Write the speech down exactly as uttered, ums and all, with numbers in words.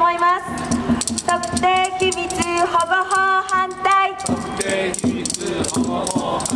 思います。特定秘密保護法反対。 特定秘密保護法